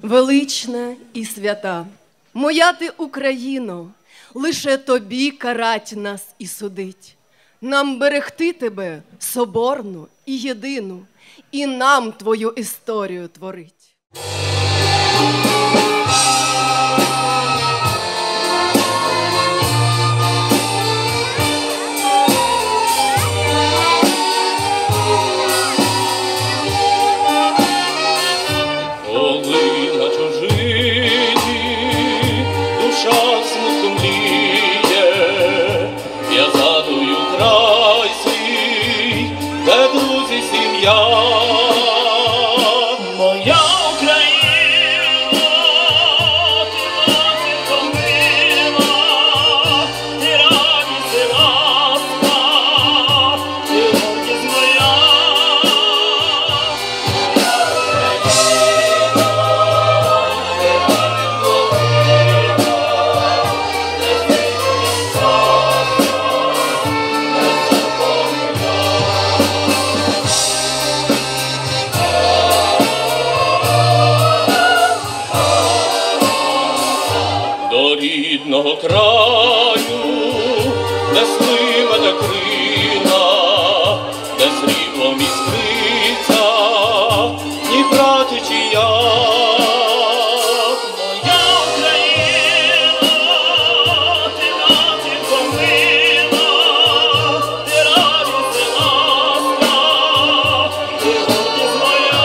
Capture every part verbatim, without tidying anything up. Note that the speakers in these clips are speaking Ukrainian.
велична і свята, моя ти Україно, лише тобі карать нас і судить. Нам берегти тебе соборну і єдину, і нам твою історію творить. Рідного краю, де слимата крина, де сріблом іскриться Дніпра течія. Моя Україна, ти націнко мила, ти радість і ласка, ти гордість моя.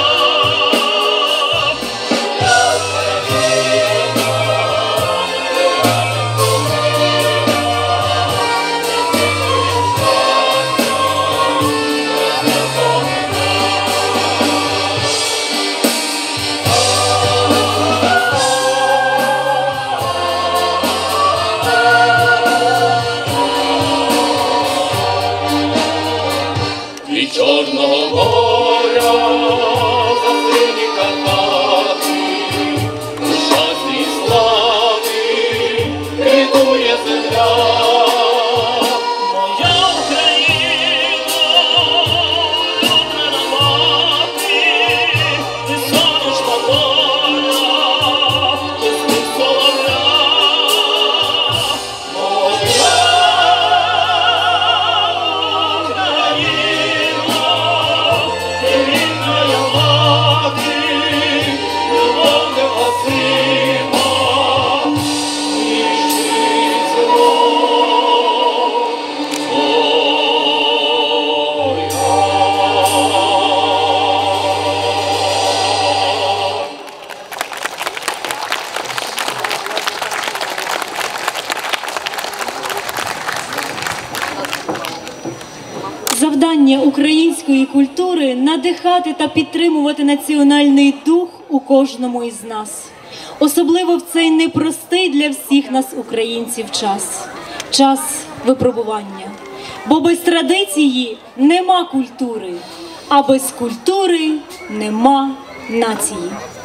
Від Чорного моря за сині Карпати, у щасті й славі квітує земля. Моя Україна, улюблена мати, ти сонячна доля, ти спів солов'я. Завдання української культури – надихати та підтримувати національний дух у кожному із нас. Особливо в цей непростий для всіх нас, українців, час. Час випробування. Бо без традиції нема культури, а без культури нема нації.